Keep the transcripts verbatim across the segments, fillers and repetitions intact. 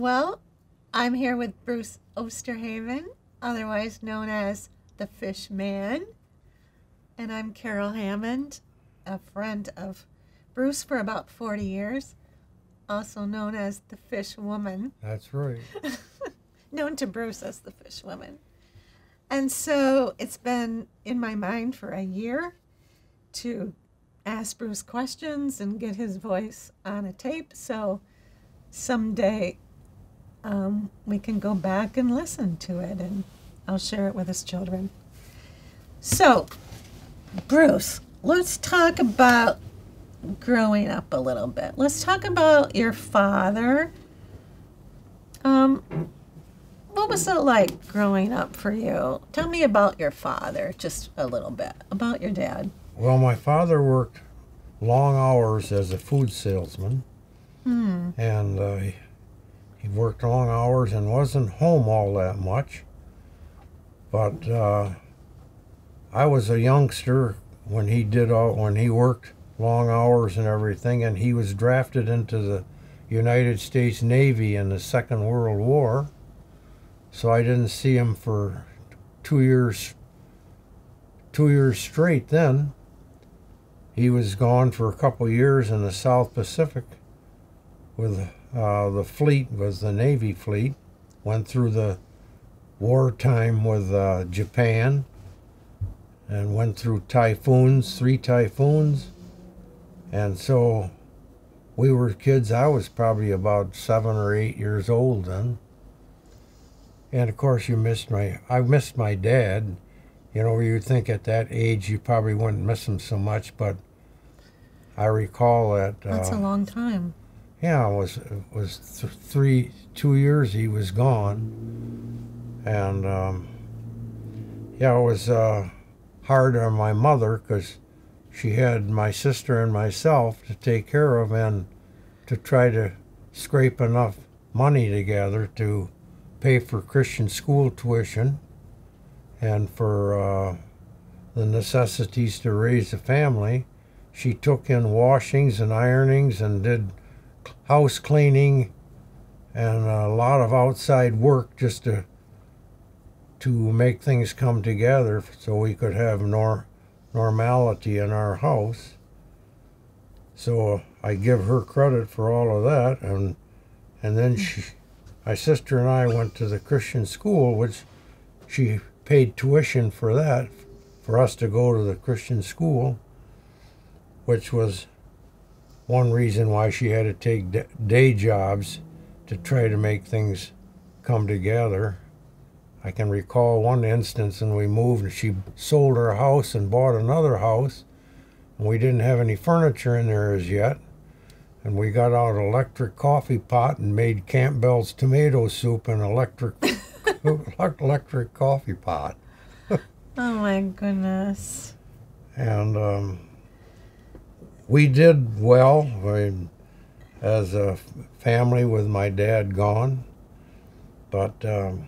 Well, I'm here with Bruce Osterhaven, otherwise known as the Fish Man. And I'm Carol Hammond, a friend of Bruce for about forty years, also known as the Fish Woman. That's right. Known to Bruce as the Fish Woman. And so it's been in my mind for a year to ask Bruce questions and get his voice on a tape. So someday um, we can go back and listen to it, and I'll share it with his children. So, Bruce, let's talk about growing up a little bit. Let's talk about your father. Um, what was it like growing up for you? Tell me about your father, just a little bit, about your dad. Well, my father worked long hours as a food salesman, Hmm. and uh, he, he worked long hours and wasn't home all that much. But uh, I was a youngster when he did all when he worked long hours and everything, and he was drafted into the United States Navy in the Second World War. So I didn't see him for two years, two years straight then. He was gone for a couple years in the South Pacific with uh, the fleet, was the Navy fleet. Went through the wartime with uh, Japan and went through typhoons, three typhoons. And so we were kids. I was probably about seven or eight years old then. And of course you missed my, I missed my dad. You know, you'd think at that age you probably wouldn't miss him so much, but I recall that. That's uh, a long time. Yeah, it was, it was th three, two years he was gone. And um, yeah, it was uh, hard on my mother because she had my sister and myself to take care of and to try to scrape enough money together to pay for Christian school tuition and for uh, the necessities to raise a family. She took in washings and ironings and did house cleaning and a lot of outside work just to to make things come together so we could have nor normality in our house. So I give her credit for all of that, and and then she, my sister and I went to the Christian school, which she paid tuition for that, for us to go to the Christian school, which was one reason why she had to take day jobs to try to make things come together. I can recall one instance when we moved and she sold her house and bought another house, and we didn't have any furniture in there as yet. And we got out an electric coffee pot and made Campbell's tomato soup in an electric, electric coffee pot. Oh my goodness. And um, we did well I mean, as a family with my dad gone. But um,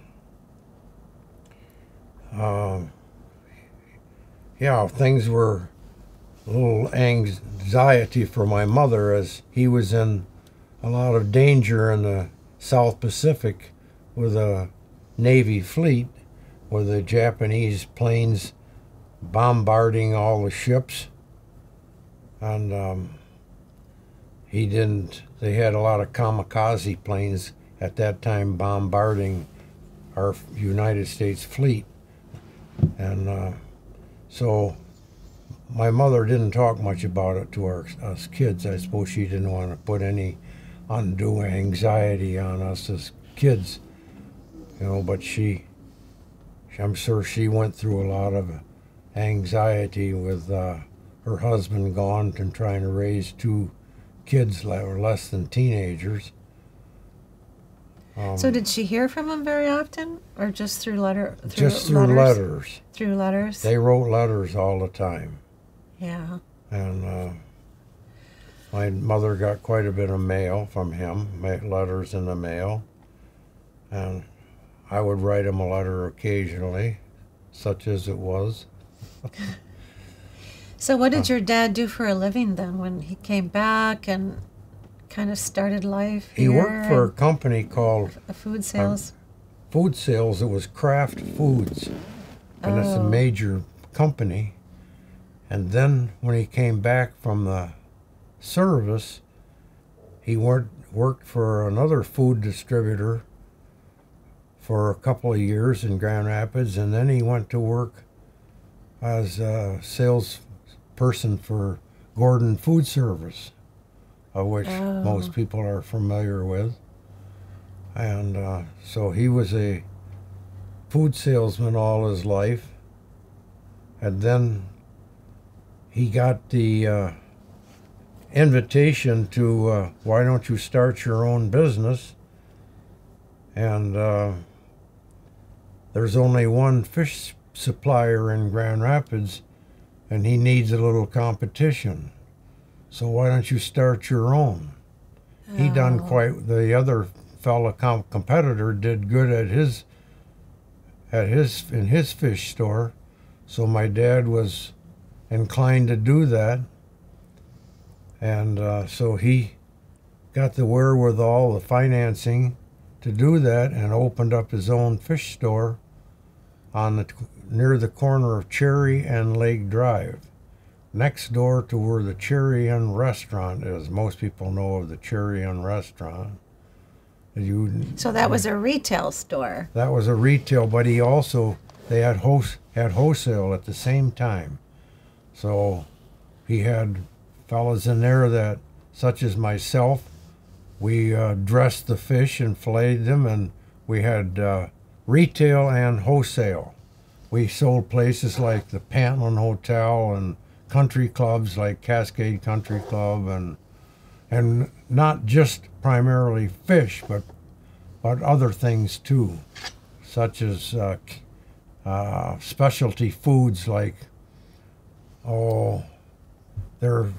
um, yeah, things were a little anxiety for my mother as he was in a lot of danger in the South Pacific with a Navy fleet, with the Japanese planes bombarding all the ships. And um, he didn't, they had a lot of kamikaze planes at that time bombarding our United States fleet. And uh, so my mother didn't talk much about it to our, us kids. I suppose she didn't want to put any undue anxiety on us as kids, you know, but she, I'm sure she went through a lot of anxiety with uh, her husband gone and trying to raise two kids that were less than teenagers. Um, So did she hear from him very often, or just through letter? Through just through letters? letters. Through letters? They wrote letters all the time. Yeah. And uh, my mother got quite a bit of mail from him, letters in the mail. And I would write him a letter occasionally, such as it was. So what did your dad do for a living then when he came back? And kind of started life He here worked for a and company called the food sales. Food Sales. It was Kraft Foods, and it's a Oh. major company. And then when he came back from the service, he worked worked for another food distributor for a couple of years in Grand Rapids, and then he went to work as a salesperson for Gordon Food Service, of which Oh. most people are familiar with. And uh, so he was a food salesman all his life. And then he got the uh, invitation to, uh, why don't you start your own business? And uh, there's only one fish supplier in Grand Rapids, and he needs a little competition. So why don't you start your own? Oh. He done quite, the other fellow com- competitor did good at his, at his, in his fish store. So my dad was inclined to do that. And uh, so he got the wherewithal, the financing to do that, and opened up his own fish store on the near the corner of Cherry and Lake Drive, next door to where the Cherry Inn restaurant is. Most people know of the Cherry Inn restaurant. You, So that was a retail store. that was a retail, but he also, they had host, had wholesale at the same time. So he had fellas in there that, such as myself, we uh, dressed the fish and filleted them, and we had uh, retail and wholesale. We sold places like the Pantland Hotel and country clubs like Cascade Country Club, and and not just primarily fish, but but other things too, such as uh, uh, specialty foods like, oh, they're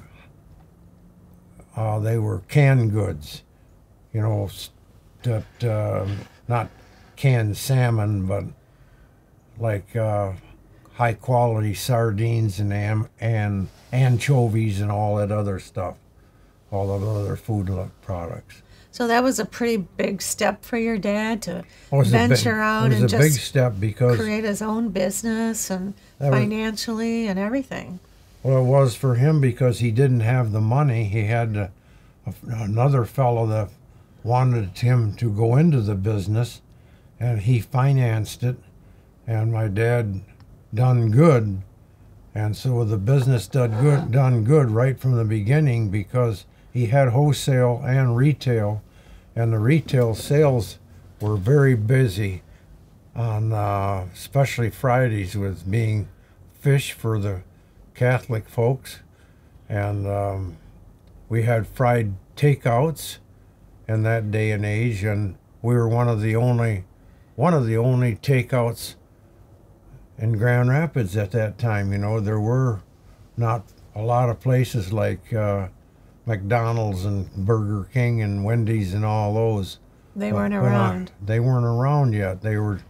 uh, they were canned goods, you know, that uh, not canned salmon, but like uh, high quality sardines and am- and anchovies and all that other stuff, all the other food products. So that was a pretty big step for your dad to It was a big- venture out It was and a big just step because, create his own business and That was- financially and everything. well, it was for him because he didn't have the money. He had to, another fellow that wanted him to go into the business, and he financed it, and my dad done good. And so the business done good, done good right from the beginning because he had wholesale and retail, and the retail sales were very busy on uh, especially Fridays with being fish for the Catholic folks, and um, we had fried takeouts in that day and age, and we were one of the only one of the only takeouts in Grand Rapids at that time. You know, there were not a lot of places like uh, McDonald's and Burger King and Wendy's and all those. They But- weren't but, uh, around. they weren't around yet. They were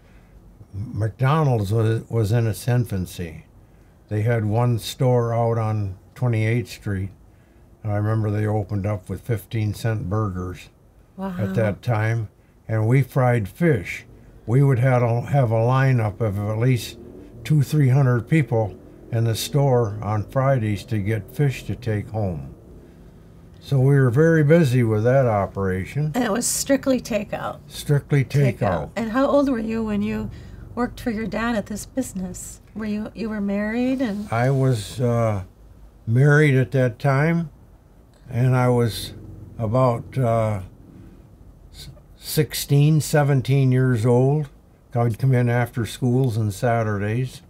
McDonald's was was in its infancy. They had one store out on twenty-eighth Street, and I remember they opened up with fifteen cent burgers Wow. at that time, and we fried fish. We would have a, have a lineup of at least two, three hundred people in the store on Fridays to get fish to take home. So we were very busy with that operation. And it was strictly takeout. Strictly takeout. And how old were you when you worked for your dad at this business? Were you you were married and I was uh, married at that time, and I was about uh, sixteen, seventeen years old. I'd come in after schools and Saturdays,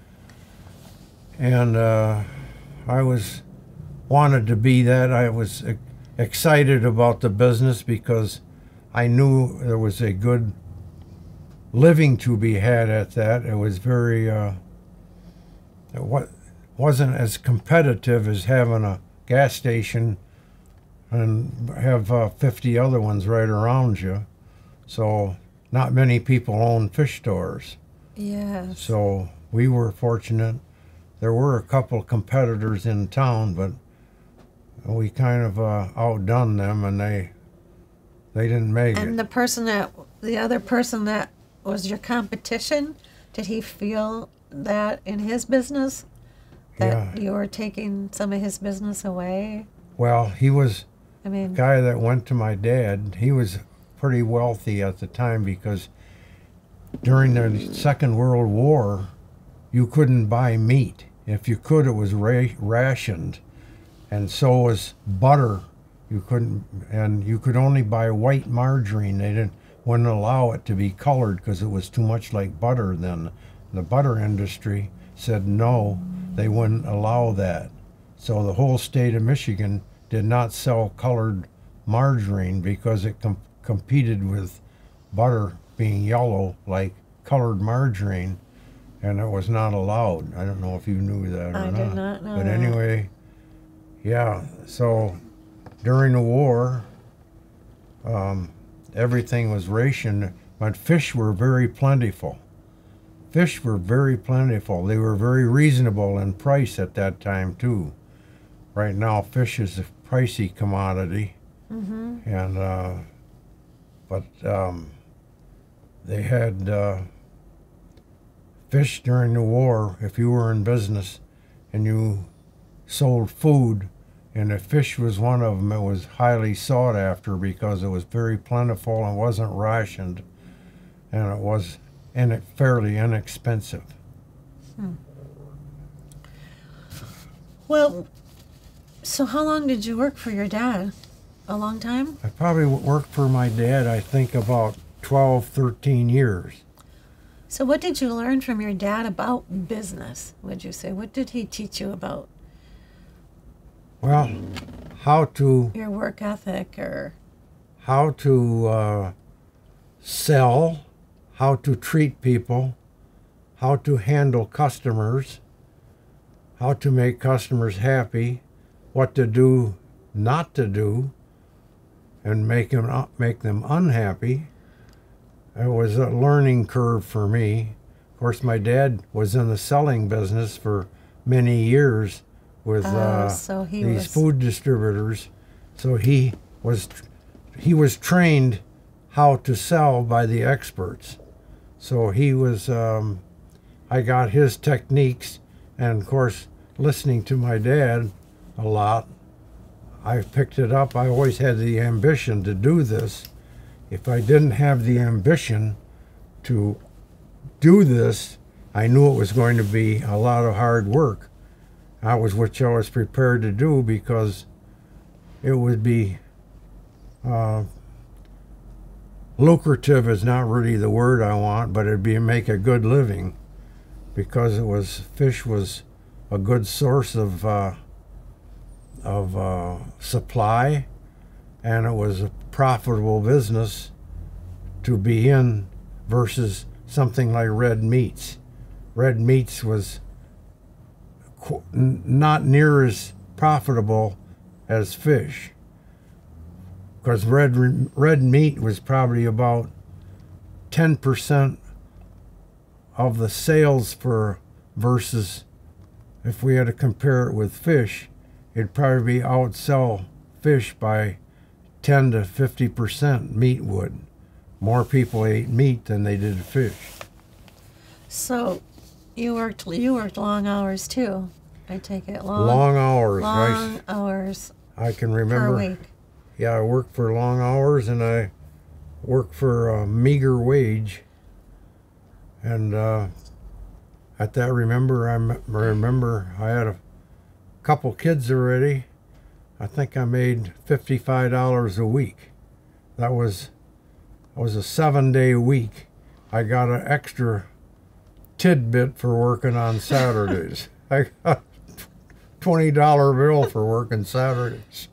and uh, I was wanted to be that. I was e- excited about the business because I knew there was a good living to be had at that. It was very, uh, it wa- wasn't as competitive as having a gas station and have uh, fifty other ones right around you. So not many people own fish stores. yes. So we were fortunate. There were a couple competitors in town, but we kind of uh, outdone them, and they they didn't make And it. the person that, the other person that was your competition, did he feel that in his business, that Yeah. you were taking some of his business away? Well, he was I mean, the guy that went to my dad. He was pretty wealthy at the time because during the Second World War, you couldn't buy meat. If you could, it was ra- rationed, and so was butter. You couldn't, and you could only buy white margarine. They didn't wouldn't allow it to be colored because it was too much like butter then. The butter industry said no, they wouldn't allow that. So the whole state of Michigan did not sell colored margarine because it com- competed with butter being yellow like colored margarine, and it was not allowed. I don't know if you knew that or I not. did not know But that. anyway, yeah, so during the war, um, everything was rationed, but fish were very plentiful. Fish were very plentiful. They were very reasonable in price at that time, too. Right now, fish is a pricey commodity. Mm-hmm. And, uh, but um, they had uh, fish during the war. If you were in business and you sold food, and if fish was one of them, it was highly sought after because it was very plentiful and wasn't rationed, and it was in fairly inexpensive. Hmm. Well, so how long did you work for your dad? A long time? I probably worked for my dad, I think, about twelve, thirteen years. So what did you learn from your dad about business, would you say? What did he teach you about Well, how to your work ethic or... how to uh, sell, how to treat people, how to handle customers, how to make customers happy, what to do, not to do, and make them make them unhappy. It was a learning curve for me. Of course, my dad was in the selling business for many years with Oh, uh, so he these was- food distributors. So he was he was trained how to sell by the experts. So he was. Um, I got his techniques, and of course, listening to my dad a lot, I picked it up. I always had the ambition to do this. If I didn't have the ambition to do this, I knew it was going to be a lot of hard work. That was what I was prepared to do because it would be uh, lucrative is not really the word I want, but it'd be make a good living because it was fish was a good source of uh, of uh, supply, and it was a profitable business to be in versus something like red meats. Red meats was qu- n- not near as profitable as fish because red red meat was probably about ten percent of the sales for versus if we had to compare it with fish, it'd probably outsell fish by ten to fifty percent meat would. More people ate meat than they did fish. So you worked you worked long hours too, I take it. Long, Long hours. long hours I, I can per remember. week. Yeah, I worked for long hours and I worked for a meager wage. And uh, at that, remember, I m- remember I had a couple kids already. I think I made fifty-five dollars a week. That was, that was a seven-day week. I got an extra tidbit for working on Saturdays. I got a twenty dollar bill for working Saturdays.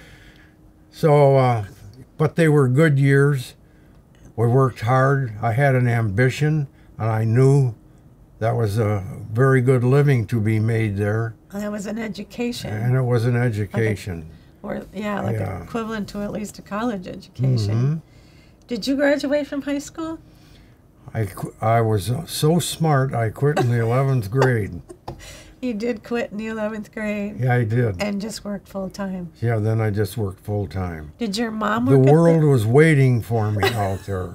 So, uh, but they were good years. We worked hard. I had an ambition, and I knew that was a very good living to be made there. That was an education. And it was an education. Or yeah, like Yeah. equivalent to at least a college education. Mhm. Did you graduate from high school? I, qu- I was uh, so smart, I quit in the eleventh grade. You did quit in the eleventh grade. Yeah, I did. And just worked full time. Yeah, then I just worked full time. Did your mom The work at world was waiting for me out there.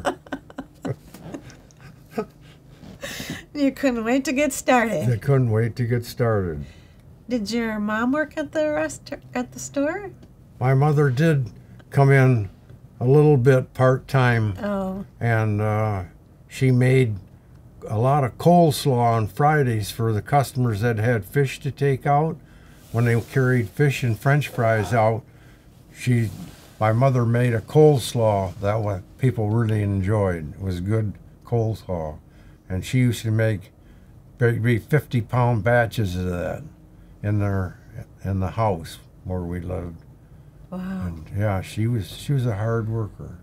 You couldn't wait to get started. I couldn't wait to get started. Did your mom work at the rest at the store? My mother did come in a little bit part-time, Oh, and uh, she made a lot of coleslaw on Fridays for the customers that had fish to take out. When they carried fish and French fries out, she, my mother made a coleslaw that what people really enjoyed. It was good coleslaw, and she used to make maybe fifty-pound batches of that in their in the house where we lived. wow. And yeah, she was she was a hard worker.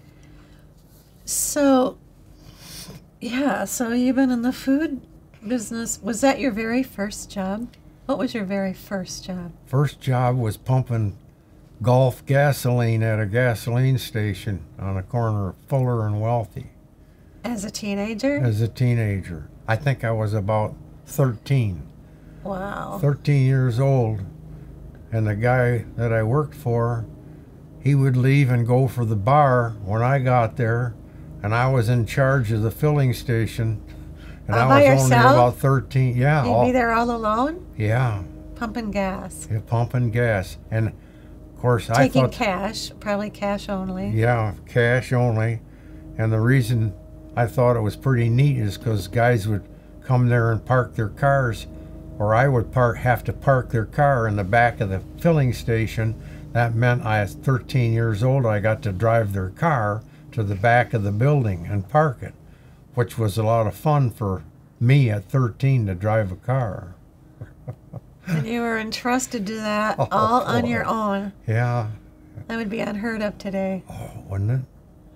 So, yeah, so you've been in the food business. Was that your very first job? What was your very first job? First job was pumping Gulf gasoline at a gasoline station on the corner of Fuller and Wealthy As a teenager? as a teenager. I think I was about thirteen. Wow. thirteen years old. And the guy that I worked for, he would leave and go for the bar when I got there, and I was in charge of the filling station. And All I by was only yourself? about thirteen. Yeah, You'd all, be there all alone? yeah, Pumping gas. yeah, pumping gas. And of course, I Taking thought, cash, probably cash only. yeah, cash only. And the reason I thought it was pretty neat is because guys would come there and park their cars, or I would park have to park their car in the back of the filling station. That meant I was thirteen years old. I got to drive their car to the back of the building and park it, which was a lot of fun for me at thirteen to drive a car. And you were entrusted to that Oh, all on boy. your own. Yeah, That would be unheard of today. oh, wouldn't it?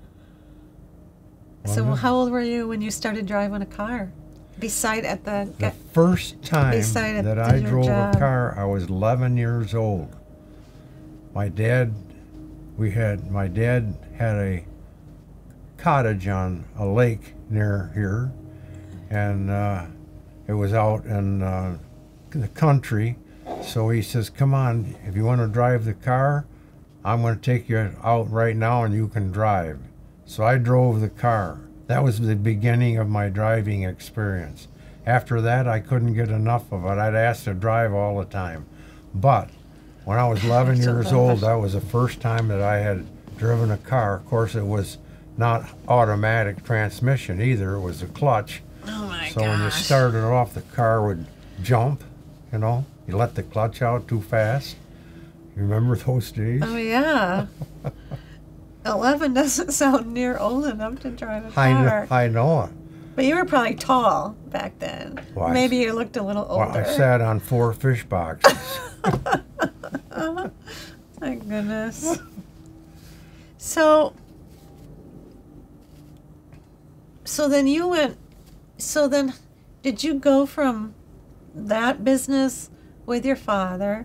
So Wouldn't it? how old were you when you started driving a car? Beside at the... The first time Beside it, that did I your drove job. a car, I was eleven years old. My dad, we had, my dad had a cottage on a lake near here, and uh, it was out in uh, the country. So he says, come on, if you want to drive the car, I'm going to take you out right now and you can drive. So I drove the car. That was the beginning of my driving experience. After that, I couldn't get enough of it. I'd ask to drive all the time. But when I was eleven So years old, that was the first time that I had driven a car. Of course, it was not automatic transmission either. It was a clutch. Oh my So when you gosh. started off, the car would jump, you know. You let the clutch out too fast. You remember those days? Oh yeah. eleven doesn't sound near old enough to drive a I car. know, I know it. But you were probably tall back then. Well, I Maybe s- you looked a little Well, older. I sat on four fish boxes. Thank goodness. So, so then you went, so then did you go from that business with your father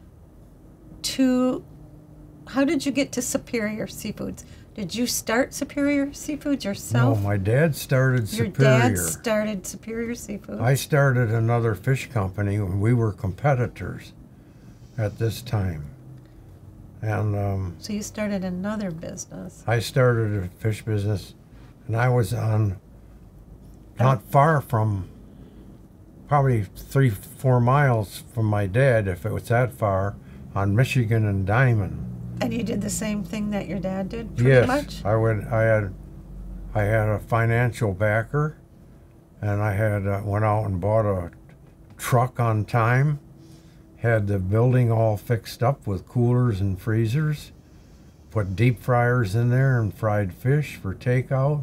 to, how did you get to Superior Seafoods? Did you start Superior Seafoods No, yourself? my dad started Your Superior. dad started Superior Seafoods. I started another fish company when we were competitors at this time. And um, so you started another business. I started a fish business, and I was on not far from, probably three, four miles from my dad, if it was that far, on Michigan and Diamond. And you did the same thing that your dad did, pretty Yes, much? I would. I had, I had a financial backer, and I had uh, went out and bought a truck on time. Had the building all fixed up with coolers and freezers. Put deep fryers in there and fried fish for takeout.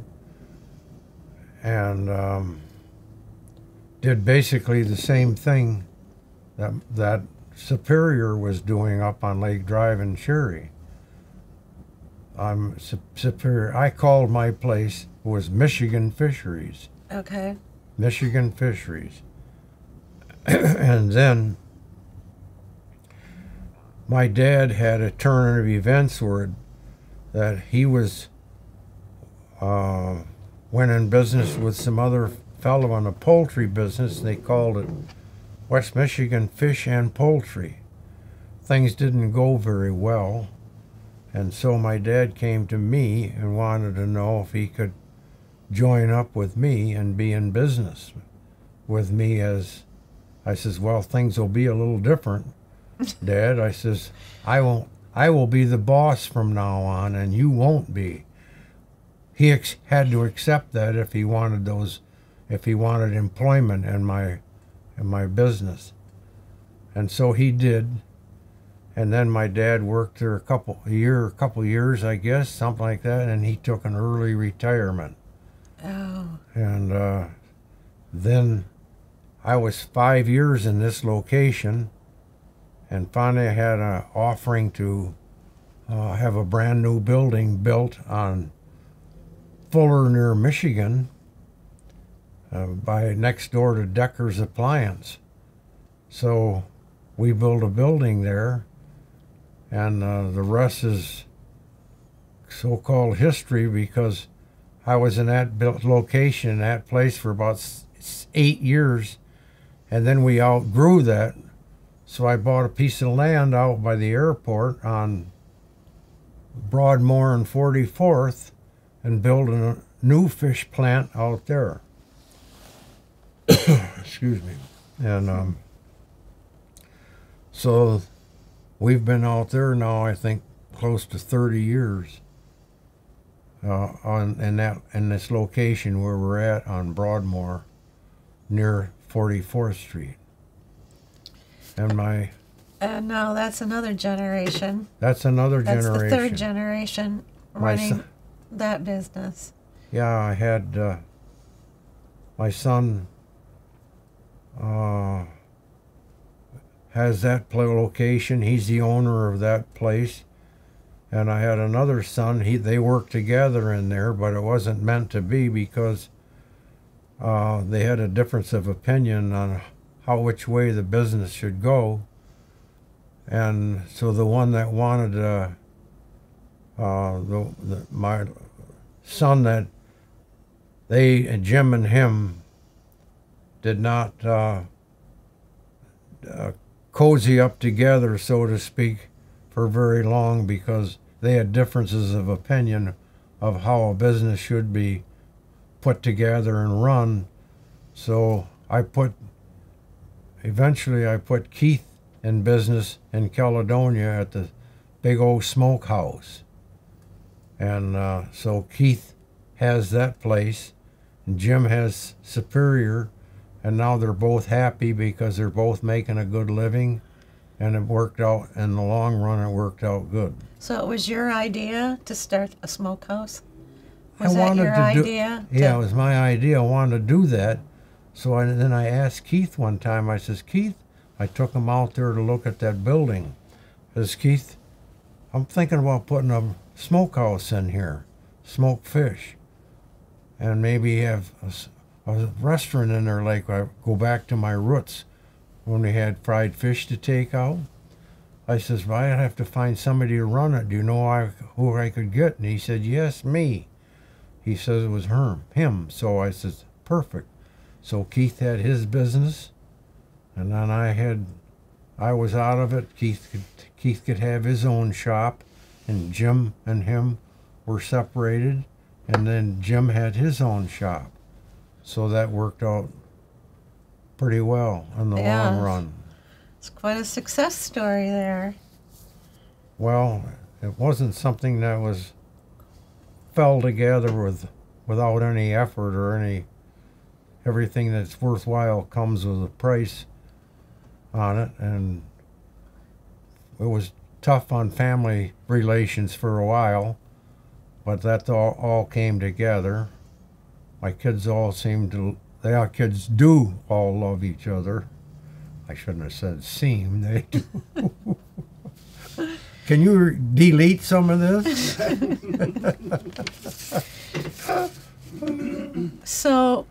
And um, did basically the same thing that that Superior was doing up on Lake Drive in Cherry. I'm Su- Superior. I called my place was Michigan Fisheries. Okay. Michigan Fisheries. And then my dad had a turn of events where that he was uh, went in business with some other fellow in a poultry business. They called it West Michigan fish and poultry. Things didn't go very well, and so my dad came to me and wanted to know if he could join up with me and be in business with me. As I says, well, things will be a little different, Dad. I says, I won't. I will be the boss from now on, and you won't be. He ex- had to accept that if he wanted those, if he wanted employment in my, in my business, and so he did. And then my dad worked there a couple a year, a couple years, I guess, something like that, and he took an early retirement. Oh. And uh, then I was five years in this location, and finally I had an offering to uh, have a brand new building built on Fuller near Michigan, uh, by next door to Decker's Appliance. So we built a building there, and uh, the rest is so-called history, because I was in that built location, that place, for about s- eight years, and then we outgrew that. So I bought a piece of land out by the airport on Broadmoor and forty-fourth and built a new fish plant out there. Excuse me. And um, so we've been out there now, I think, close to thirty years. Uh, on in that in this location where we're at on Broadmoor, near forty-fourth Street. And my And now that's another generation. that's another That's generation. the third generation My running son- that business. Yeah, I had uh, my son uh, has that pla- location. He's the owner of that place. And I had another son. He they worked together in there, but it wasn't meant to be, because uh, they had a difference of opinion on how which way the business should go. And so the one that wanted uh, uh, the, the my son that they Jim and him did not uh, uh, cozy up together, so to speak, for very long, because they had differences of opinion of how a business should be put together and run. So I put, eventually I put Keith in business in Caledonia at the big old smokehouse. And uh, so Keith has that place, and Jim has Superior, and now they're both happy because they're both making a good living. And it worked out, in the long run, it worked out good. So it was your idea to start a smokehouse? Was I that wanted your to do, idea? Yeah, to- it was my idea. I wanted to do that. So I, then I asked Keith one time, I says, Keith, I took him out there to look at that building. I says, Keith, I'm thinking about putting a smokehouse in here, smoke fish, and maybe have a, s- a restaurant in there, like I go back to my roots when we had fried fish to take out. I says, well, I'd have to find somebody to run it. Do you know I, who I could get? And he said, yes, me. He says it was her, him. So I says, perfect. So Keith had his business, and then I had, I was out of it. Keith could, Keith could have his own shop, and Jim and him were separated, and then Jim had his own shop. So that worked out pretty well in the Yeah. long run. It's quite a success story there. Well, it wasn't something that was fell together with without any effort or any. Everything that's worthwhile comes with a price on it, and it was tough on family relations for a while, but that all, all came together. My kids all seemed to. They our kids do all love each other. I shouldn't have said seem. They do. Can you delete some of this? So,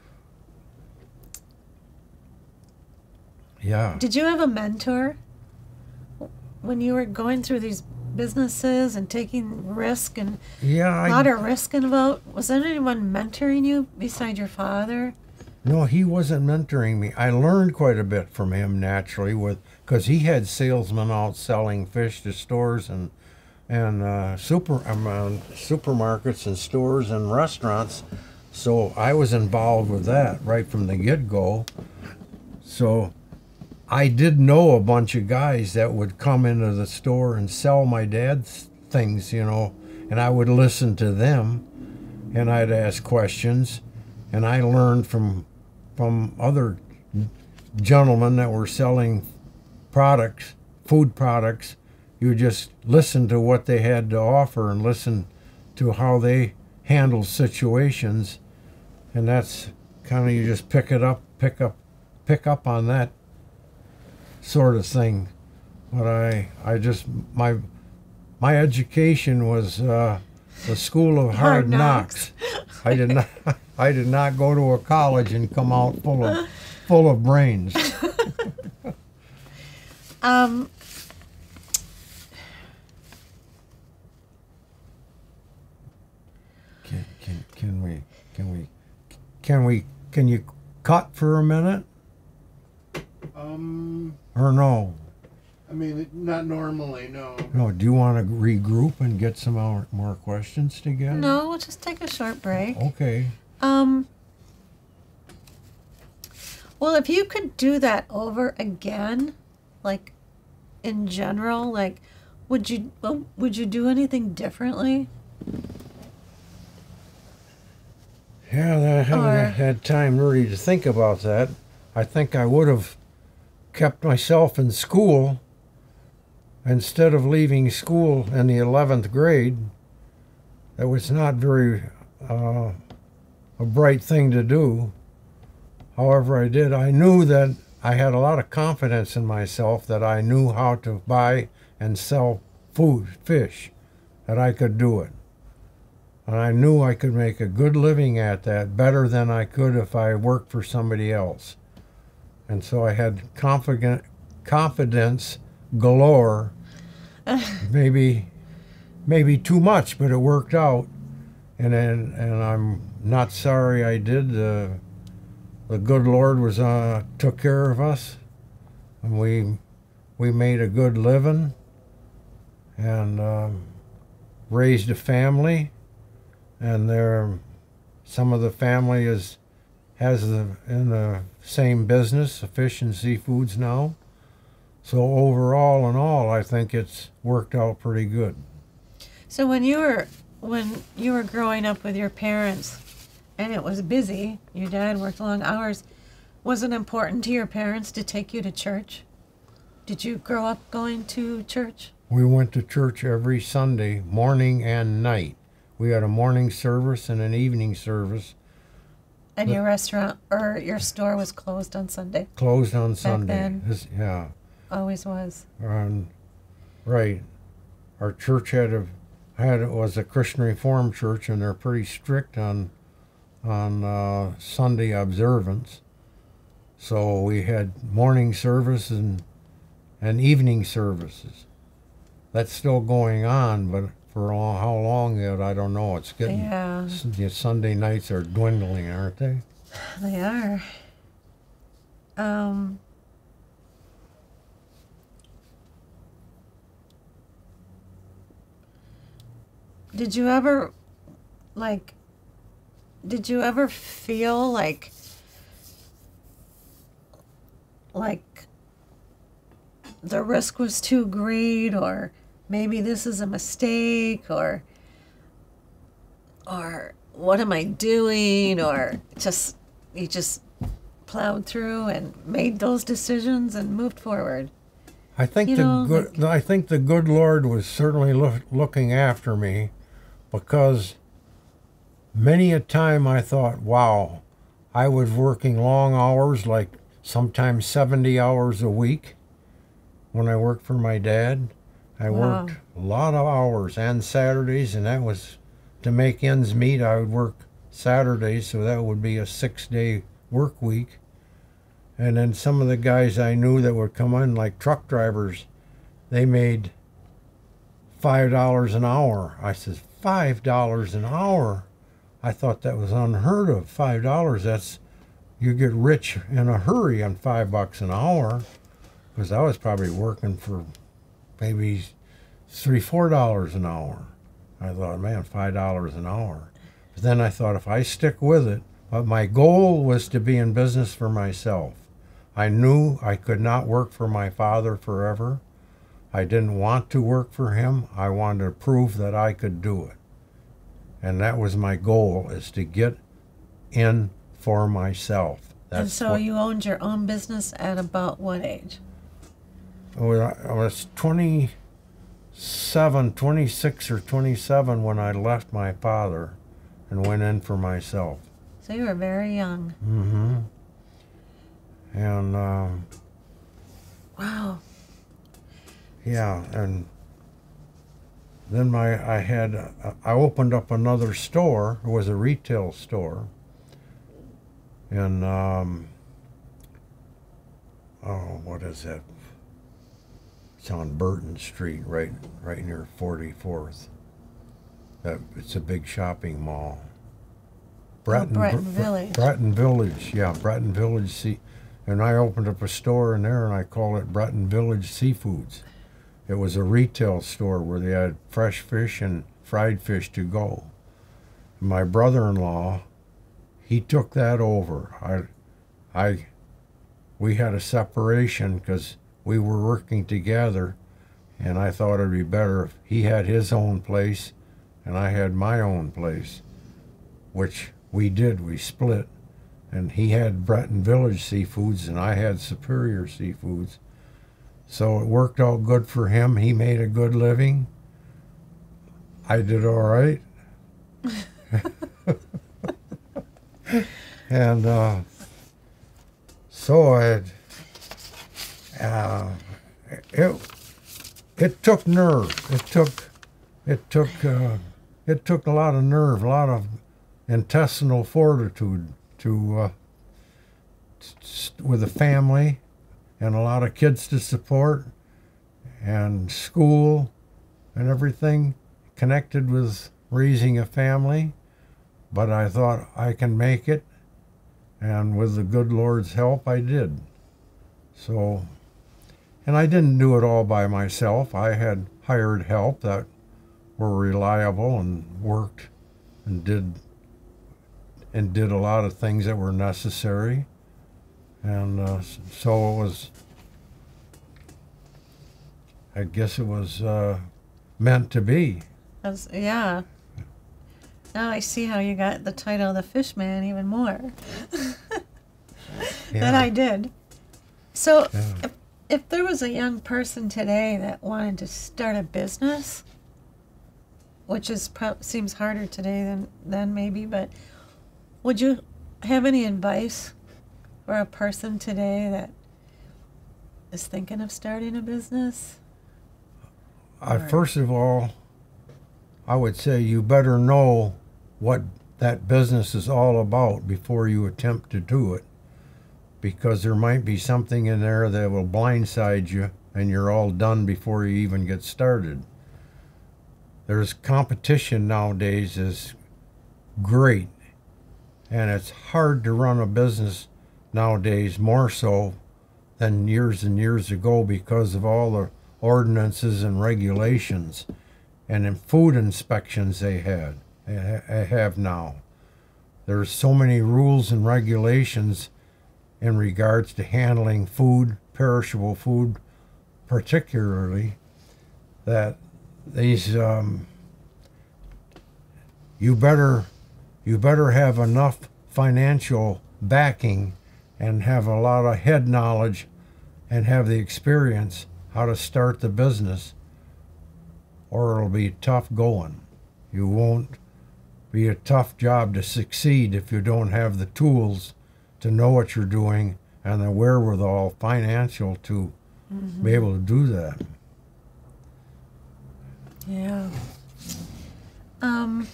Yeah. did you have a mentor when you were going through these businesses and taking risk and Yeah. a lot I, of risk involved? Was there anyone mentoring you beside your father? No, he wasn't mentoring me. I learned quite a bit from him naturally, with because he had salesmen out selling fish to stores and and uh, super um, uh, supermarkets and stores and restaurants. So I was involved with that right from the get-go. So I did know a bunch of guys that would come into the store and sell my dad's things, you know, and I would listen to them, and I'd ask questions, and I learned from from other gentlemen that were selling products, food products. You just listen to what they had to offer and listen to how they handle situations, and that's kind of, you just pick it up, pick up, pick up on that sort of thing. But I, I just my my education was uh, the school of hard, Hard knocks. knocks. I did not I did not go to a college and come out full of full of brains. Um, Can, can can we can we can we can you cut for a minute Um, or no? I mean, it- not normally, no. No, do you want to regroup and get some more, more questions together? no, we'll just take a short break. Okay. Um, well, if you could do that over again, like in general, like would you well, would you do anything differently? Yeah, I haven't Or- had time really to think about that. I think I would have kept myself in school instead of leaving school in the eleventh grade. That was not very uh, a bright thing to do. However, I did. I knew that I had a lot of confidence in myself, that I knew how to buy and sell food, fish, that I could do it. And I knew I could make a good living at that, better than I could if I worked for somebody else. And so I had confident, confidence galore, maybe maybe too much, but it worked out. And then, and I'm not sorry I did. Uh, the good Lord was uh, took care of us, and we we made a good living, and um, raised a family. And there, some of the family is has the in the same business, fish and seafoods now. So overall and all, I think it's worked out pretty good. So when you were when you were growing up with your parents and it was busy, your dad worked long hours, was it important to your parents to take you to church? Did you grow up going to church? We went to church every Sunday, morning and night. We had a morning service and an evening service. And The- your restaurant or your store was closed on Sunday? Closed on Sunday. then? This- yeah. Always was. And, right. Our church had a had it was a Christian Reformed church, and they're pretty strict on on uh, Sunday observance. So we had morning service and and evening services. That's still going on, but for all, how long yet, I don't know. It's getting Yeah, the Sunday nights are dwindling, aren't they? they are. Um, did you ever, like, did you ever feel like, like the risk was too great, or maybe this is a mistake, or, or what am I doing, or just, you just plowed through and made those decisions and moved forward? I think You the know, good. I think the good Lord was certainly loo- looking after me, because many a time I thought, "Wow, I was working long hours, like sometimes seventy hours a week." When I worked for my dad, I Wow. worked a lot of hours and Saturdays, and that was to make ends meet. I would work Saturdays, so that would be a six-day work week. And then some of the guys I knew that would come in, like truck drivers, they made five dollars an hour. I said, five dollars an hour? I thought that was unheard of. Five dollars, that's you get rich in a hurry on five bucks an hour, because I was probably working for maybe three, four dollars an hour. I thought, man, five dollars an hour. But then I thought, if I stick with it, but my goal was to be in business for myself. I knew I could not work for my father forever. I didn't want to work for him. I wanted to prove that I could do it. And that was my goal, is to get in for myself. That's and so what, you owned your own business at about what age? I was twenty-seven, twenty-six or twenty-seven when I left my father and went in for myself. So you were very young. Mm-hmm. And, um, wow. yeah, and then my I had, uh, I opened up another store. It was a retail store. And, um, oh, what is that? It's on Burton Street, right, right near forty-fourth. That it's a big shopping mall. Breton, oh, Breton Village. Breton Village, yeah, Breton Village. See, and I opened up a store in there, and I called it Breton Village Seafoods. It was a retail store where they had fresh fish and fried fish to go. My brother-in-law, he took that over. I, I, we had a separation because we were working together, and I thought it'd be better if he had his own place and I had my own place, which we did. We split, and he had Breton Village Seafoods and I had Superior Seafoods. So it worked out good for him. He made a good living. I did all right. And uh, so I, uh, it it took nerve. It took it took uh, it took a lot of nerve, a lot of intestinal fortitude to uh, st- with a family and a lot of kids to support and school and everything connected with raising a family. But I thought I can make it, and with the good Lord's help, I did. So, and I didn't do it all by myself. I had hired help that were reliable and worked and did and did a lot of things that were necessary. And uh, so it was, I guess it was uh, meant to be. That's, yeah. Now I see how you got the title of the Fish Man even more Yeah. than I did. So Yeah. if, if there was a young person today that wanted to start a business, which is pro- seems harder today than, than maybe, but would you have any advice for a person today that is thinking of starting a business? I, Or- first of all, I would say you better know what that business is all about before you attempt to do it, because there might be something in there that will blindside you and you're all done before you even get started. There's competition nowadays is great, and it's hard to run a business nowadays, more so than years and years ago, because of all the ordinances and regulations and in food inspections they had they have now. There's so many rules and regulations in regards to handling food, perishable food particularly, that these um, you better you better have enough financial backing and have a lot of head knowledge and have the experience how to start the business, or it'll be tough going. You won't be a tough job to succeed if you don't have the tools to know what you're doing and the wherewithal financial to Mm-hmm. be able to do that. Yeah. Um,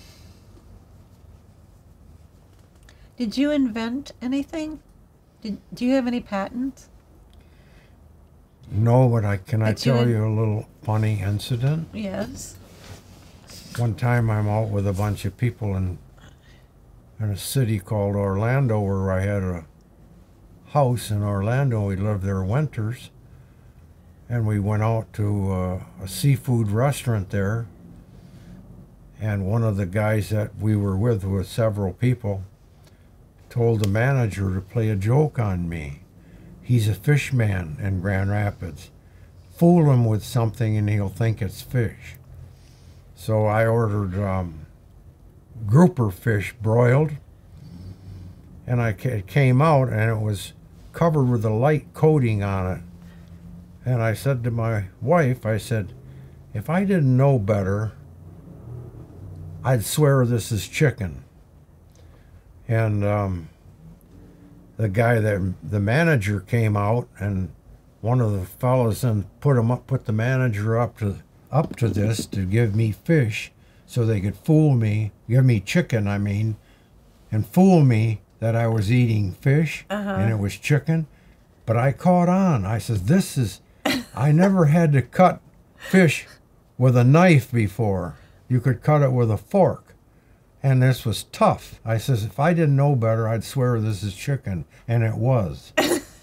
did you invent anything? Did, do you have any patents? No, but I can I But you tell in- you a little funny incident? Yes. One time I'm out with a bunch of people in in a city called Orlando, where I had a house in Orlando. We lived there winters. And we went out to uh, a seafood restaurant there. And one of the guys that we were with, with several people, told the manager to play a joke on me. He's a fish man in Grand Rapids. Fool him with something and he'll think it's fish. So I ordered um, grouper fish broiled. And I, it came out and it was covered with a light coating on it. And I said to my wife, I said, if I didn't know better, I'd swear this is chicken. And um, the guy, that the manager came out, and one of the fellows then put him up, put the manager up to up to this to give me fish, so they could fool me, give me chicken, I mean, and fool me that I was eating fish Uh-huh. and it was chicken. But I caught on. I said, this is. I never had to cut fish with a knife before. You could cut it with a fork. And this was tough. I says, if I didn't know better, I'd swear this is chicken. And it was.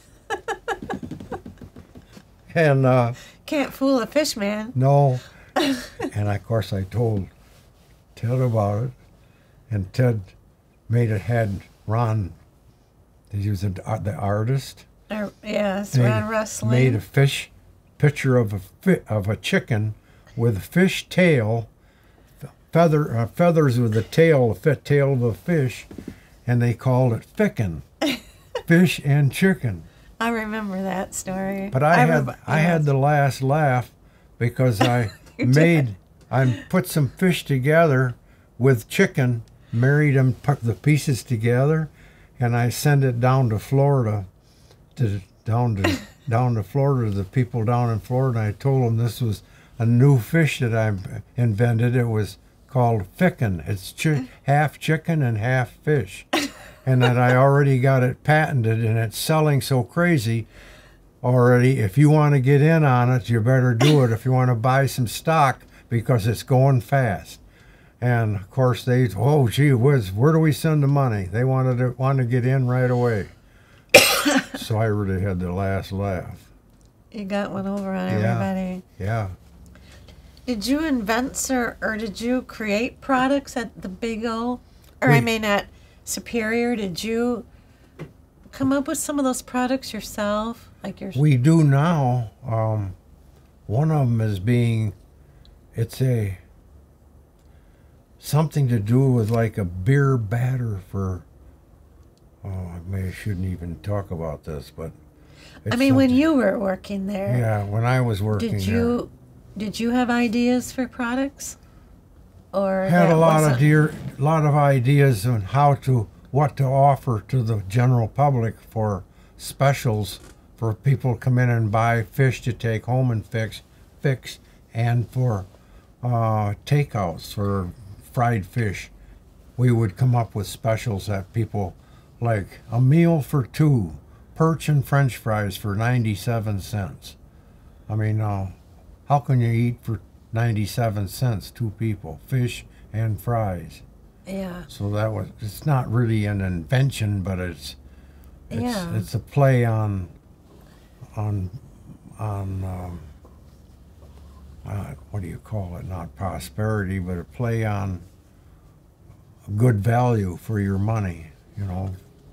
and, uh... Can't fool a fish man. No. And, of course, I told Ted about it. And Ted made it, had Ron, he was a, the artist. Uh, yes, Made- Ron Rustling. Made a fish picture of a fi- of a chicken with a fish tail, feather uh, feathers with the tail, the fit tail of a fish, and they called it fickin', fish and chicken. I remember that story. But I, had remember- I had yes. the last laugh because I You made did. I put some fish together with chicken, married them, put the pieces together, and I sent it down to Florida. To, down to down to Florida, the people down in Florida. I told them this was a new fish that I invented. It was called fickin'. It's chi- half chicken and half fish, and that I already got it patented, and it's selling so crazy already. If you want to get in on it, you better do it. If you want to buy some stock, because it's going fast. And of course they, oh gee whiz, where do we send the money? They wanted to want to get in right away. So I really had the last laugh. You got one over on Yeah. everybody. Yeah. Did you invent, sir, or did you create products at the Big O? Or I We- mean at Superior? Did you come up with some of those products yourself? Like your We do now. Um, one of them is being, it's a, something to do with like a beer batter for, oh, I may shouldn't even talk about this, but. I it's mean, when something- you were working there, Yeah, when I was working did there. you did you have ideas for products? Or Had that a lot of wasn't- dear, lot of ideas on how to, what to offer to the general public for specials for people to come in and buy fish to take home and fix, fix, and for uh, takeouts for fried fish. We would come up with specials that people like a meal for two, perch and French fries for ninety-seven cents. I mean, uh, how can you eat for ninety-seven cents, two people, fish and fries? Yeah. So that was, it's not really an invention, but it's, it's, Yeah. it's a play on, on, on, um, uh, what do you call it? Not prosperity, but a play on good value for your money, you know.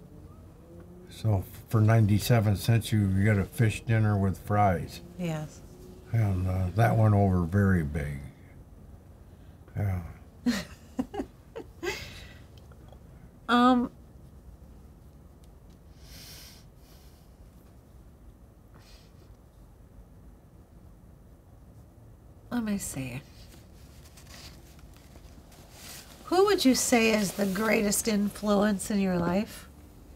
So for ninety-seven cents, you get a fish dinner with fries. Yes. And uh, that went over very big. Yeah. Um. Let me see. Who would you say is the greatest influence in your life?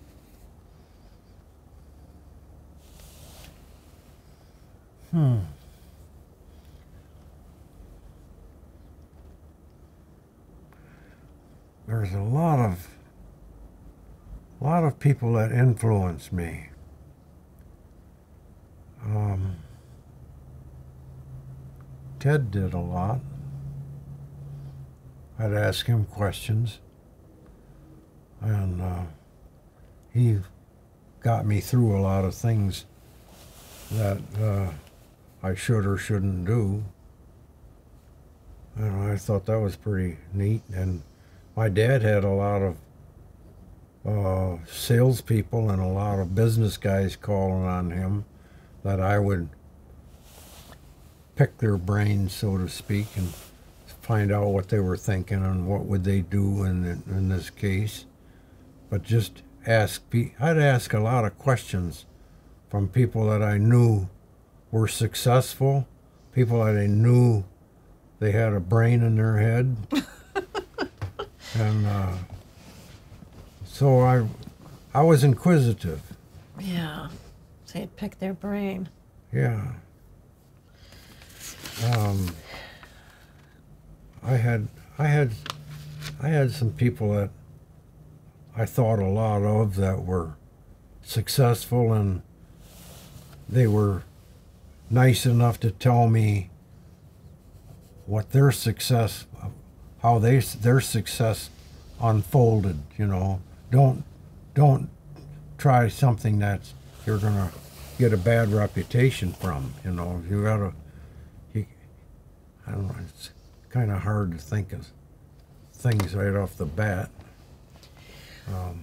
Hmm. There's a lot of, a lot of people that influence me. Um, Ted did a lot. I'd ask him questions, and uh, he got me through a lot of things that uh, I should or shouldn't do. And I thought that was pretty neat. And my dad had a lot of uh, salespeople and a lot of business guys calling on him that I would pick their brains, so to speak, and find out what they were thinking and what would they do in in this case. But just ask, I'd ask a lot of questions from people that I knew were successful, people that I knew they had a brain in their head. And uh, so I, I was inquisitive. Yeah. So you'd pick their brain. Yeah. Um, I had, I had, I had some people that I thought a lot of that were successful, and they were nice enough to tell me what their success, how they their success unfolded. You know, don't don't try something that you're gonna get a bad reputation from. You know, you gotta. You, I don't know. It's kind of hard to think of things right off the bat. Um,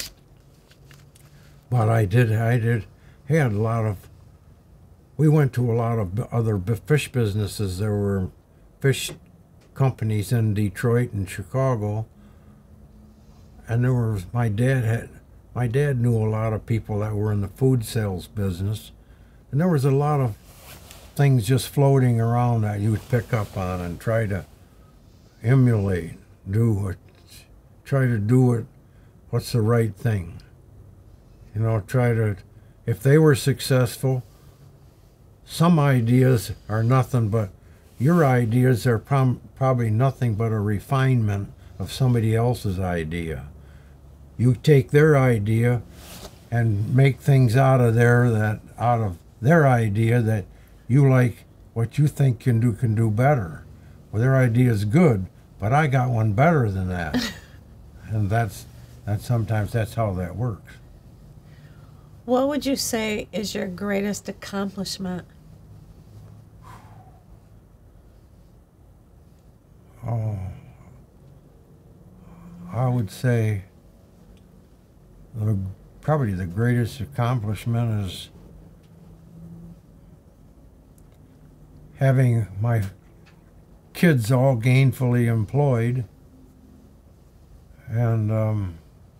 but I did. I did. Had a lot of. We went to a lot of other fish businesses. There were fish companies in Detroit and Chicago, and there was my dad had my dad knew a lot of people that were in the food sales business, and there was a lot of things just floating around that you would pick up on and try to emulate, do it, try to do it. What's the right thing? You know, try to. If they were successful, some ideas are nothing but. Your ideas are prom- probably nothing but a refinement of somebody else's idea. You take their idea and make things out of there that out of their idea that you like, what you think can do can do better. Well, their idea is good, but I got one better than that. And that's that's sometimes that's how that works. What would you say is your greatest accomplishment? Oh, I would say the, probably the greatest accomplishment is having my kids all gainfully employed, and um,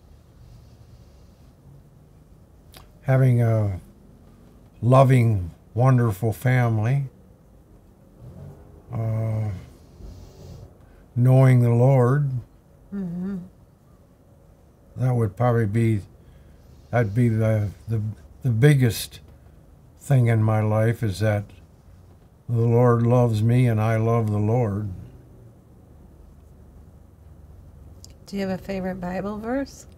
having a loving, wonderful family. Uh, knowing the Lord. Mm-hmm. That would probably be, that'd be the, the the biggest thing in my life, is that the Lord loves me and I love the Lord. Do you have a favorite Bible verse?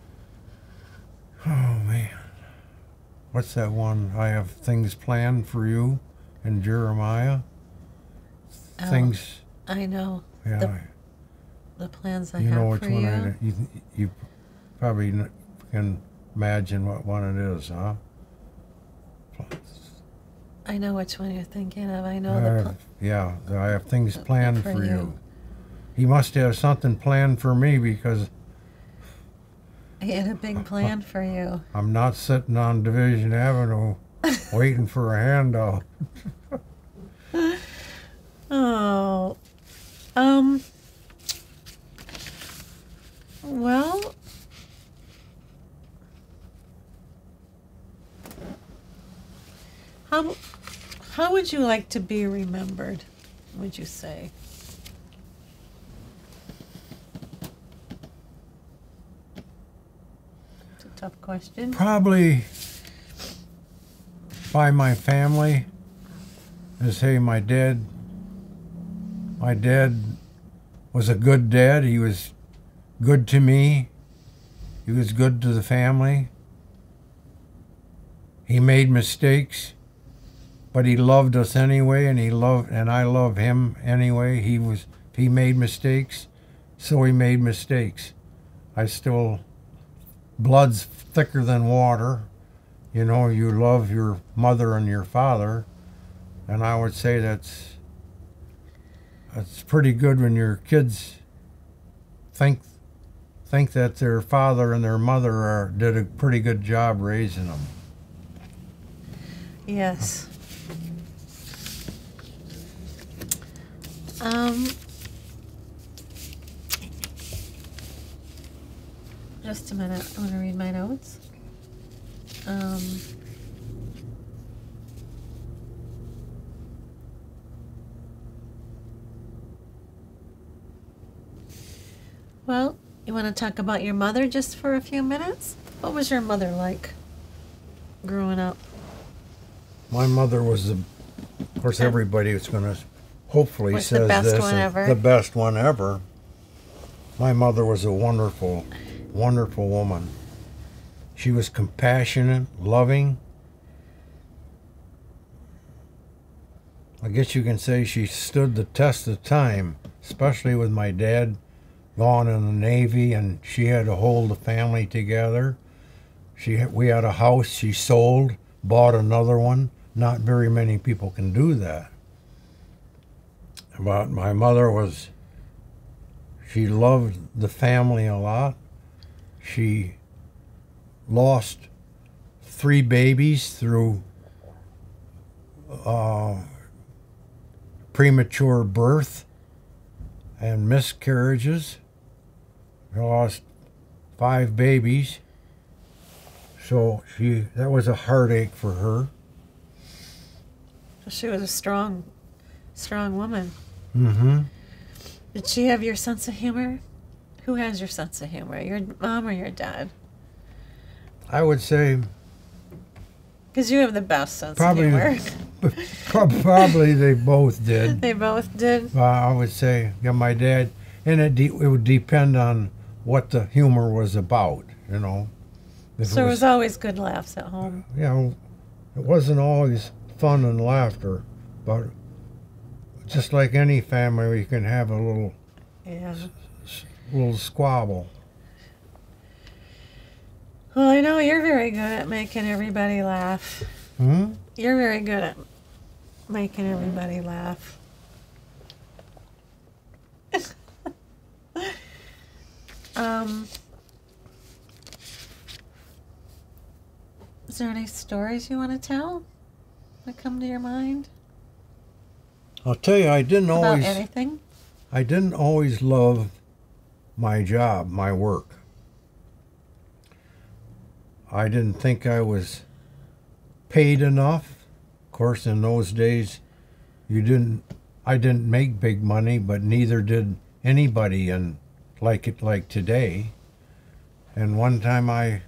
Oh man, what's that one? I have things planned for you in Jeremiah. Oh, Things. I know. Yeah. The, the plans I you have know which for one you. I, you you probably n- can imagine what one it is, huh? I know which one you're thinking of. I know I the have, pl- yeah, I have things planned for for, you. you. He must have something planned for me, because He had a big plan for you. I'm not sitting on Division Avenue waiting for a handout. Oh, um, well, how how would you like to be remembered? Would you say? It's a tough question. Probably by my family. As hey, my dad. My dad was a good dad. He was good to me. He was good to the family. He made mistakes, but he loved us anyway, and he loved, and I love him anyway. He was, he made mistakes, so he made mistakes. I still blood's thicker than water. You know, you love your mother and your father, and I would say that's that's pretty good when your kids think think that their father and their mother are, did a pretty good job raising them. Yes. Um, just a minute. I want to read my notes. Um, well, you want to talk about your mother just for a few minutes? What was your mother like growing up? My mother was, the, of course, everybody was going to hopefully Was says the best this, one and ever? the best one ever. My mother was a wonderful, wonderful woman. She was compassionate, loving. I guess you can say she stood the test of time, especially with my dad gone in the Navy, and she had to hold the family together. She had, we had a house she sold, bought another one. Not very many people can do that. But my mother was, she loved the family a lot. She lost three babies through uh, premature birth and miscarriages. She lost five babies. So she that was a heartache for her. She was a strong, strong woman. Mm-hmm. Did she have your sense of humor? Who has your sense of humor? Your mom or your dad? I would say Because you have the best sense probably of humor. probably they both did. They both did. Uh, I would say, yeah, my dad, and it, de- it would depend on what the humor was about, you know. If So it was always good laughs at home. you know, it wasn't always fun and laughter, but just like any family, you can have a little, Yeah. little squabble. Well, I know you're very good at making everybody laugh. Hmm? You're very good at making everybody laugh. um, is there any stories you want to tell that come to your mind I'll tell you, I didn't about always, anything? I didn't always love my job, my work. I didn't think I was paid enough. Of course, in those days, you didn't. I didn't make big money, but neither did anybody, and like it like today. And one time, I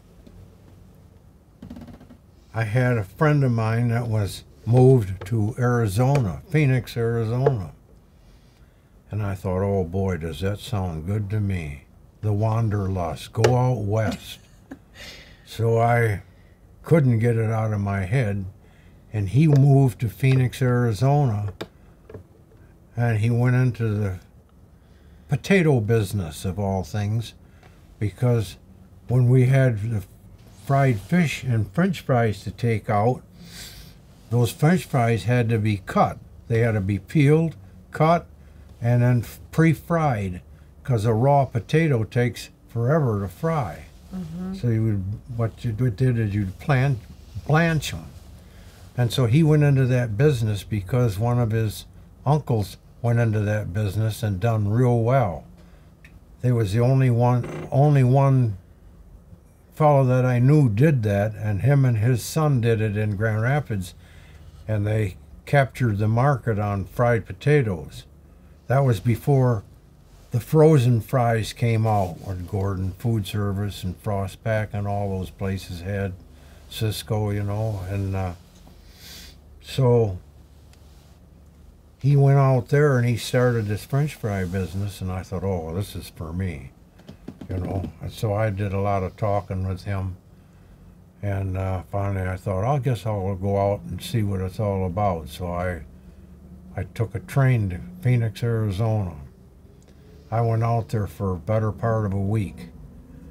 I had a friend of mine that was moved to Arizona, Phoenix, Arizona, and I thought, oh boy, does that sound good to me? The wanderlust, go out west. So I couldn't get it out of my head, and he moved to Phoenix, Arizona, and he went into the potato business of all things, because when we had the fried fish and French fries to take out, those French fries had to be cut. They had to be peeled, cut, and then pre-fried, because a raw potato takes forever to fry. Mm-hmm. So you would, what you did is you'd plant, blanch them. And so he went into that business because one of his uncles went into that business and done real well. They was the only one, only one fellow that I knew did that, and him and his son did it in Grand Rapids, and they captured the market on fried potatoes. That was before the frozen fries came out, when Gordon Food Service and Frostpack and all those places had Cisco, you know, and uh, so he went out there and he started this French fry business, and I thought, oh, this is for me, you know. And so I did a lot of talking with him, and uh, finally I thought, I guess I'll go out and see what it's all about. So I, I took a train to Phoenix, Arizona. I went out there for a better part of a week,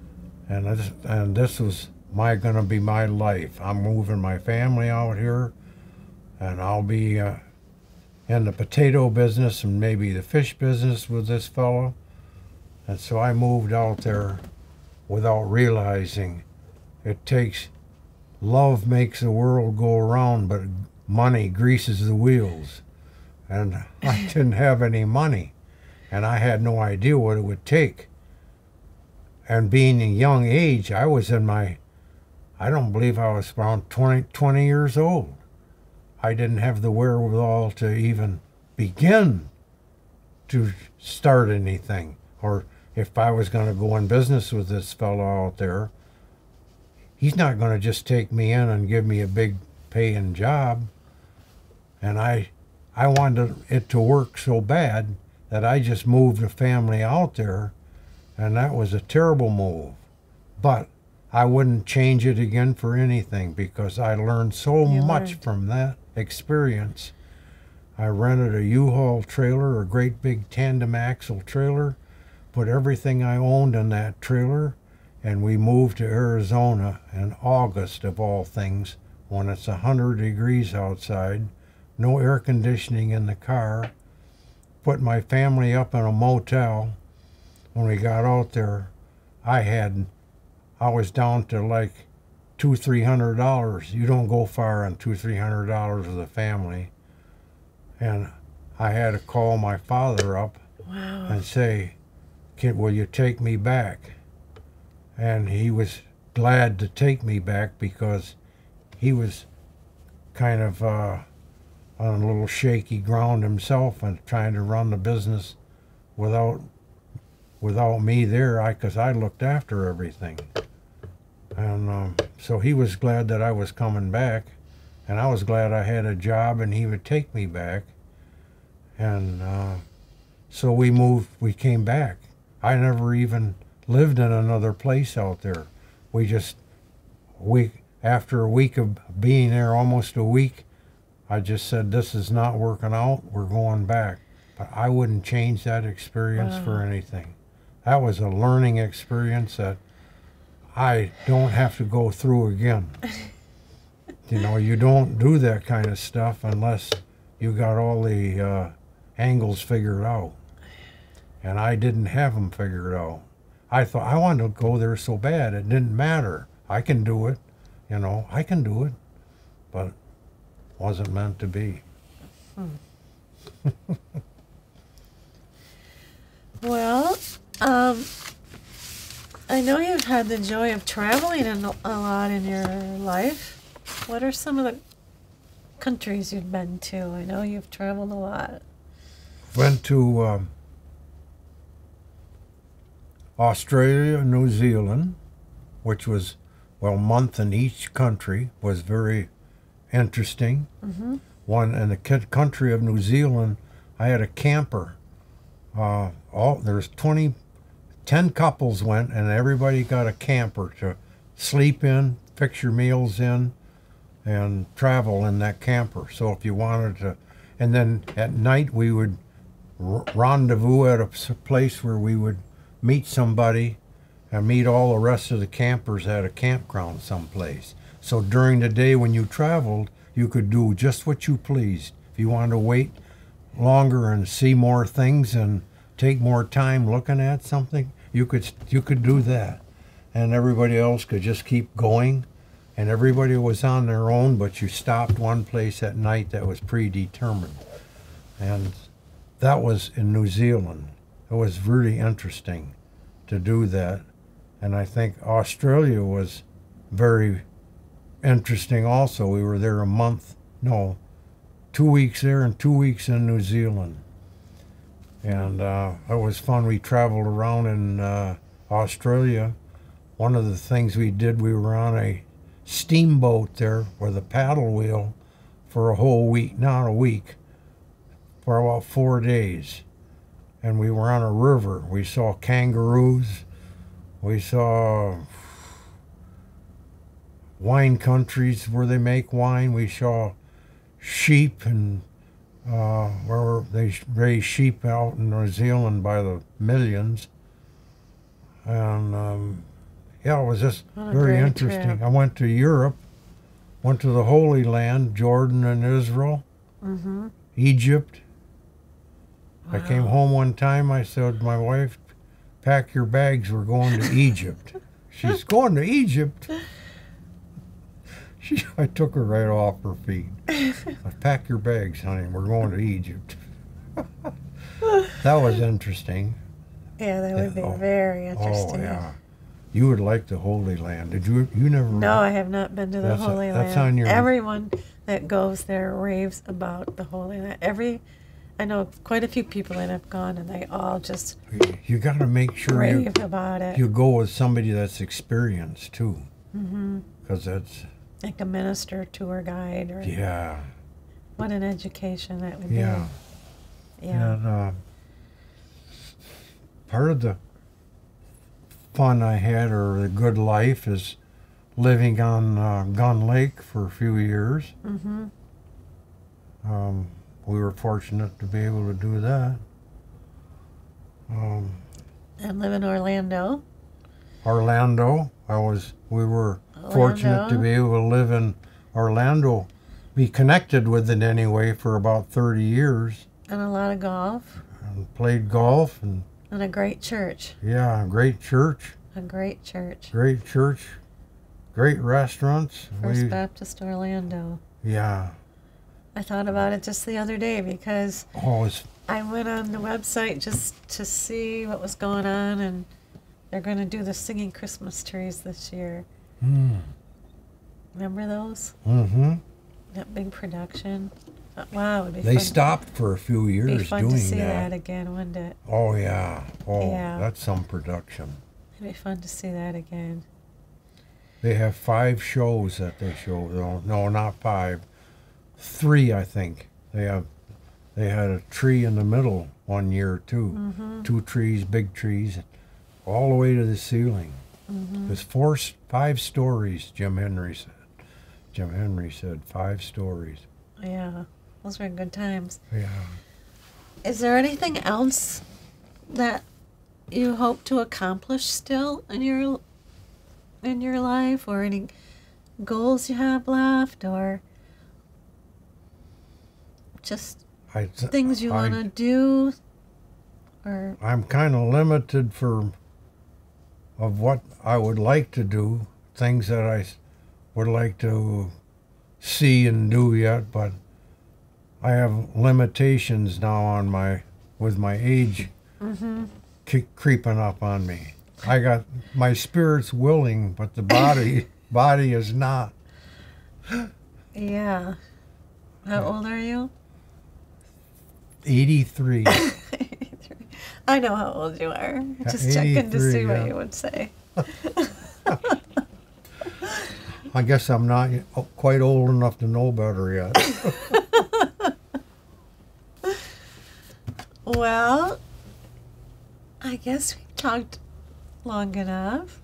And this, and this was my going to be my life. I'm moving my family out here, and I'll be uh, in the potato business and maybe the fish business with this fellow. And so I moved out there without realizing it takes, love makes the world go around, but money greases the wheels. And I didn't have any money, and I had no idea what it would take. And being a young age, I was in my, I don't believe I was around twenty, twenty years old. I didn't have the wherewithal to even begin to start anything. Or if I was going to go in business with this fellow out there, he's not going to just take me in and give me a big paying job. And I, I wanted it to work so bad that I just moved the family out there, and that was a terrible move. But I wouldn't change it again for anything, because I learned so You much learned. from that experience. I rented a U-Haul trailer, a great big tandem axle trailer, put everything I owned in that trailer, and we moved to Arizona in August of all things, when it's one hundred degrees outside, no air conditioning in the car. Put my family up in a motel. When we got out there, I had, I was down to like two, three hundred dollars. You don't go far on two, three hundred dollars with a family. And I had to call my father up Wow. and say, "Kid, will you take me back?" And he was glad to take me back, because he was kind of uh, on a little shaky ground himself and trying to run the business without without me there, I because I looked after everything. And um, so he was glad that I was coming back, and I was glad I had a job and he would take me back. And uh, so we moved, we came back. I never even lived in another place out there. We just, we, after a week of being there, almost a week, I just said, this is not working out, we're going back. But I wouldn't change that experience Wow. for anything. That was a learning experience that I don't have to go through again. You know, you don't do that kind of stuff unless you got all the uh, angles figured out. And I didn't have them figured out. I thought, I wanted to go there so bad, it didn't matter. I can do it, you know, I can do it. But it wasn't meant to be. Hmm. Well, um, I know you've had the joy of traveling in a a lot in your life. What are some of the countries you've been to? I know you've traveled a lot. Went to um, Australia, New Zealand, which was, well, a month in each country, was very interesting. Mm-hmm. One in the ki- country of New Zealand, I had a camper. Uh, all there's twenty, ten couples went, and everybody got a camper to sleep in, fix your meals in, and travel in that camper. So if you wanted to, and then at night we would r- rendezvous at a s- place where we would meet somebody and meet all the rest of the campers at a campground someplace. So during the day when you traveled, you could do just what you pleased. If you wanted to wait longer and see more things and take more time looking at something, you could you could do that. And everybody else could just keep going. And everybody was on their own, but you stopped one place at night that was predetermined. And that was in New Zealand. It was really interesting to do that. And I think Australia was very interesting also. We were there a month, no, two weeks there and two weeks in New Zealand. And uh, it was fun. We traveled around in uh, Australia. One of the things we did, we were on a steamboat there with a paddle wheel for a whole week, not a week, for about four days. And we were on a river. We saw kangaroos. We saw wine countries where they make wine. We saw sheep, and uh, where they raise sheep out in New Zealand by the millions. And um, yeah, it was just What a very great interesting. trip. I went to Europe, went to the Holy Land, Jordan and Israel, Mm-hmm. Egypt. I came Wow. home one time. I said, my wife, pack your bags. We're going to Egypt. She's going to Egypt. She, I took her right off her feet. I pack your bags, honey. We're going to Egypt. That was interesting. Yeah, that would be Oh, very Oh interesting. yeah, you would like the Holy Land. Did you? You never? No, I have not been to the That's a- Holy that's Land. on your- Everyone that goes there raves about the Holy Land. Every, I know quite a few people that have gone, and they all just You got to make sure you rave about it. you go with somebody that's experienced too, Mm-hmm. because that's Like a minister, tour guide, or yeah, what an education that would yeah. be. Yeah. And uh, part of the fun I had, or the good life, is living on uh, Gun Lake for a few years. Mm-hmm. Um, we were fortunate to be able to do that. Um, And live in Orlando. Orlando, I was. We were fortunate to Orlando. be able to live in Orlando, be connected with it anyway for about thirty years, And a lot of golf. and played golf, and And a great church. yeah, great church, A great church. great church, great restaurants. First We, Baptist Orlando. yeah, I thought about it just the other day because oh, it's I went on the website just to see what was going on, and they're going to do the singing Christmas trees this year. mm, Remember those? mm-hmm. That big production. Uh, Wow, it'd be They fun. stopped for a few Be years fun doing to see that. that again, wouldn't it? Oh yeah, oh, Yeah. that's some production. It'd be fun to see that again. They have five shows that they show. No, no, not five. Three, I think. They have. They had a tree in the middle one year too. Mm-hmm. Two trees, big trees, all the way to the ceiling. Mm-hmm. There's four, s- five stories. Jim Henry said. Jim Henry said five stories. Yeah, those were good times. Yeah. Is there anything else that you hope to accomplish still in your in your life, or any goals you have left, or just I. th- things you I- want to do, or I'm kind of limited for of what I would like to do, things that I s- would like to see and do yet, but I have limitations now on my with my age mm-hmm. ke- creeping up on me. I got my spirit's willing, but the body body is not. Yeah. How old are you? eighty-three. I know how old you are. Yeah, Just checking to see eighty-three, what yeah. you would say. I guess I'm not quite old enough to know better yet. Well, I guess we talked long enough.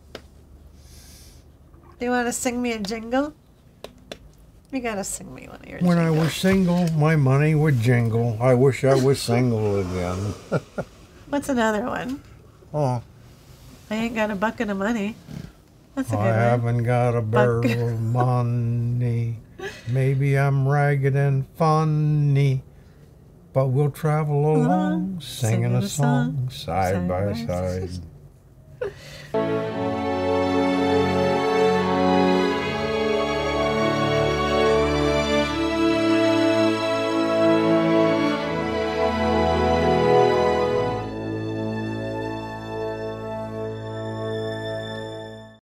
Do you want to sing me a jingle? You gotta sing me one of your When I jingles. was single, my money would jingle. I wish I was single again. What's another one? Oh, I ain't got a bucket of money. That's a I good one. haven't got a barrel Buck- of money. Maybe I'm ragged and funny, but we'll travel along, singing a song, side by side.